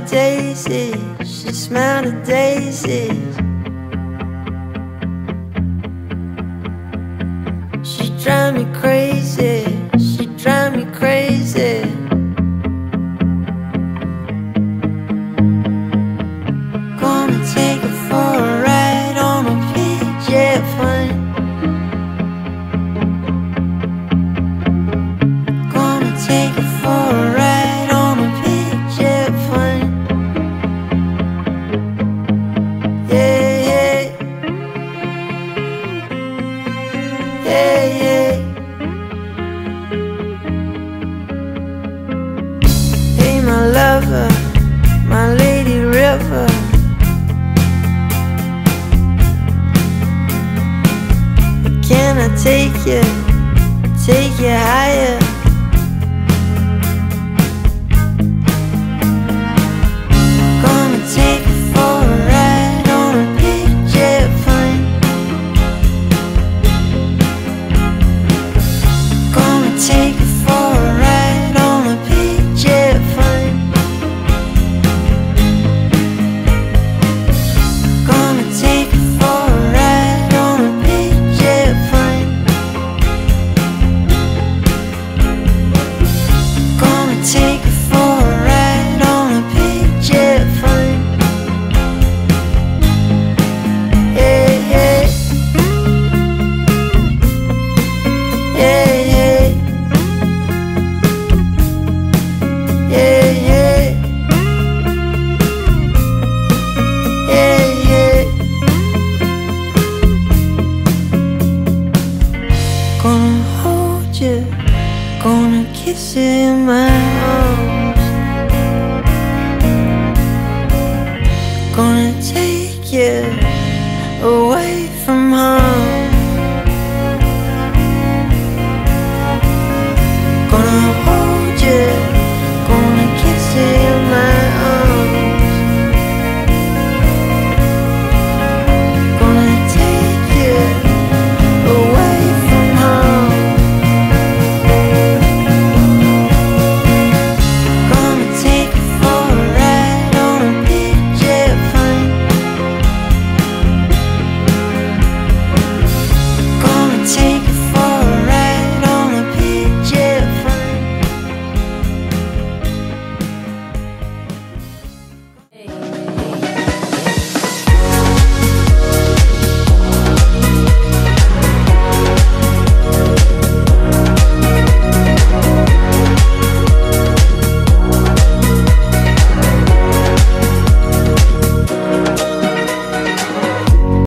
daisies, she smelled the daisies. She drive me crazy, she drive me crazy. Gonna take her for a ride on a PJ plane. Gonna take her for a ride on a PJ plane. Yeah, yeah. Yeah, yeah. Hey, my lover, my lady river. Can I take you higher? Gonna take you for a ride on a PJ plane. Gonna take you for a ride on a PJ plane. Gonna take you for a ride on a PJ plane. Gonna take you for a ride on a PJ plane. Yeah, yeah. Yeah, yeah. Yeah, yeah. Yeah, yeah. Gonna hold you, gonna kiss you in my arms. Gonna take you away from home. Gonna hold you,